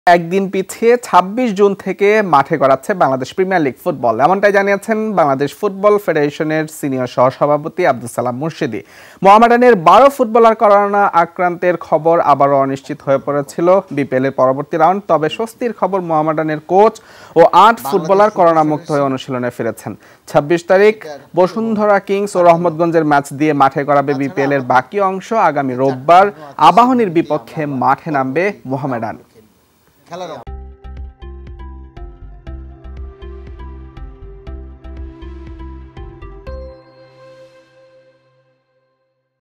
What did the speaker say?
একদিন পিছিয়ে ২৬ জুন থেকে মাঠে গড়াচ্ছে বাংলাদেশ প্রিমিয়ার লিগ ফুটবল, এমনটাই জানিয়েছেন বাংলাদেশ ফুটবল ফেডারেশনের সিনিয়র সহসভাপতি আব্দুস সালাম মুর্শেদী। মোহামেডানের ১২ ফুটবলার করোনা আক্রান্তের খবর আবারও অনিশ্চিত হয়ে পড়েছিল বিপিএল এর পরবর্তী রাউন্ড। তবে স্বস্তির খবর, মোহামেডানের কোচ ও ৮ ফুটবলার করোনা মুক্ত হয়ে অনুশীলনে ফিরেছেন। ২৬ তারিখ বসুন্ধরা কিংস ও রহমতগঞ্জের ম্যাচ দিয়ে মাঠে গড়াবে বিপিএল এর বাকি অংশ। আগামী রোববার আবাহনীর বিপক্ষে মাঠে নামবে মোহামেডান।